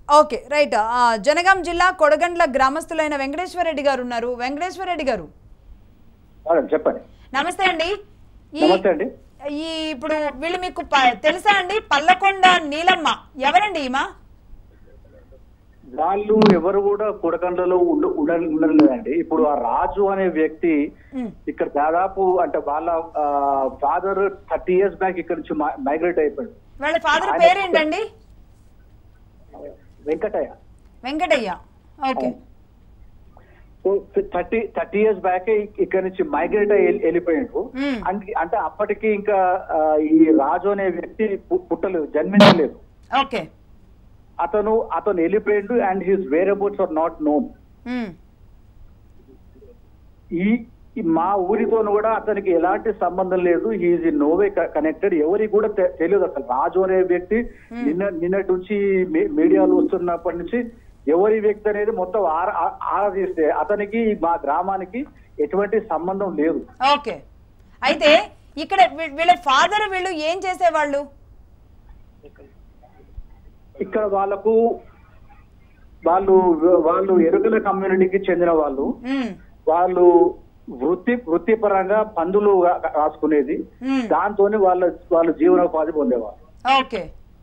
Okay right. Jangaon జిల్లా కొడగండ్ల గ్రామస్తులైన వెంకటేశ్వర రెడ్డి గారు ఉన్నారు. వెంకటేశ్వర రెడ్డి గారు చెప్పండి. నమస్తే అండి. నమస్తే అండి. ఇప్పుడు వీళ్ళు మీకు తెలుసా అండి? పల్లకొండ నీలమ్మ ఎవరండి ఈమె? వాళ్ళు ఎవరు కూడా కొడకండ్లలో ఉండలేదండి. ఇప్పుడు ఆ రాజు అనే వ్యక్తి ఇక్కడ దాదాపు అంటే వాళ్ళ ఫాదర్ 30 years బ్యాక్ ఇక్కడ నుంచి మైగ్రేట్ అయిపోయాడు. వాళ్ళ ఫాదర్ పేరేంటండి? Venkatayya. Venkatayya. Okay. 30 years back ఇక్కడ నుంచి మైగ్రేట్ అయ్యి వెళ్ళిపోయాడు. అంటే అప్పటికి ఇంకా ఈ రాజు అనే వ్యక్తి పుట్టలేదు, జన్మించలేదు. ఓకే. అతను వెళ్ళిపోయాడు and his whereabouts are not known. ఈ మా ఊరితో కూడా అతనికి ఎలాంటి సంబంధం లేదు. He's in no way connected. ఎవరికి కూడా తెలియదు అసలు రాజు అనే వ్యక్తి. నిన్నటి నుంచి మీడియాలో వస్తున్నప్పటి నుంచి ఎవరి వ్యక్తి అనేది మొత్తం ఆరా తీస్తే అతనికి మా గ్రామానికి ఎటువంటి సంబంధం లేదు. ఓకే. అయితే ఇక్కడ వీళ్ళ ఫాదర్ వీళ్ళు ఏం చేసేవాళ్ళు? ఇక్కడ వాళ్ళు ఎరుకల కమ్యూనిటీకి చెందిన వాళ్ళు వృత్తిపరంగా పందులు రాసుకునేది. దాంతో వాళ్ళు జీవనోపాధి పొందేవాళ్ళు. ఓకే.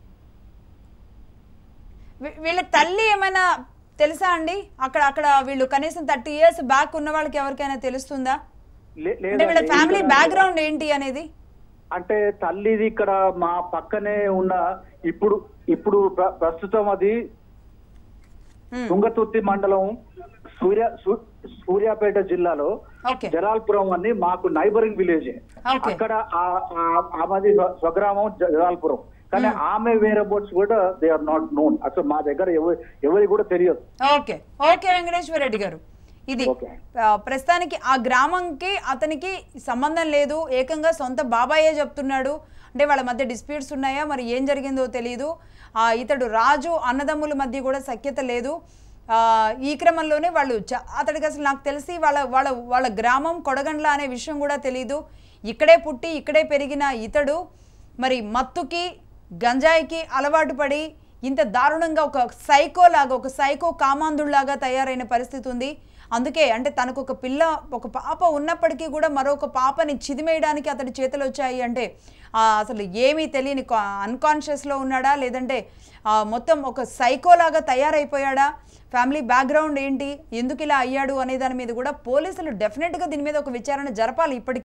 వీళ్ళ తల్లి ఏమైనా తెలుసా అండి? అక్కడ వీళ్ళు కనీసం 30 years బ్యాక్ ఉన్న వాళ్ళకి ఎవరికైనా తెలుస్తుందా? వీళ్ళ ఫ్యామిలీ బ్యాక్గ్రౌండ్ ఏంటి అనేది? అంటే తల్లిది ఇక్కడ మా పక్కనే ఉన్న ఇప్పుడు ప్రస్తుతం అది తుంగతుర్తి మండలం సూర్యాపేట జిల్లాలో జలాల్పురం అని మాకు నైబరింగ్ విలేజ్. అక్కడ ఆమెది స్వగ్రామం జలాల్పురం. కానీ ఆమె వేరే బోట్స్ కూడా దే ఆర్ నాట్ నోన్. అసలు మా దగ్గర ఎవరికి కూడా తెలియదు. ఓకే. ఓకే వెంకటేశ్వర రెడ్డి గారు, ఇది ప్రస్తుతానికి ఆ గ్రామంకి అతనికి సంబంధం లేదు. ఏకంగా సొంత బాబాయే చెప్తున్నాడు. అంటే వాళ్ళ మధ్య డిస్ప్యూట్స్ ఉన్నాయా, మరి ఏం జరిగిందో తెలియదు. ఇతడు రాజు అన్నదమ్ముల మధ్య కూడా సఖ్యత లేదు. ఈ క్రమంలోనే వాళ్ళు అతడికి అసలు నాకు తెలిసి వాళ్ళ గ్రామం కొడగండ్ల అనే విషయం కూడా తెలీదు. ఇక్కడే పుట్టి ఇక్కడే పెరిగిన ఇతడు మరి మత్తుకి గంజాయికి అలవాటు పడి ఇంత దారుణంగా ఒక సైకో కామాంధుళ్లాగా తయారైన పరిస్థితి ఉంది. అందుకే అంటే తనకు ఒక పాప ఉన్నప్పటికీ కూడా మరొక పాపని చిదిమేయడానికి అతడి చేతులు వచ్చాయి. అంటే అసలు ఏమీ తెలియని అన్కాన్షియస్లో ఉన్నాడా, లేదంటే మొత్తం ఒక సైకోలాగా తయారైపోయాడా, ఫ్యామిలీ బ్యాక్గ్రౌండ్ ఏంటి, ఎందుకు ఇలా అయ్యాడు అనే దాని మీద కూడా పోలీసులు డెఫినెట్గా దీని మీద ఒక విచారణ జరపాలి. ఇప్పటికీ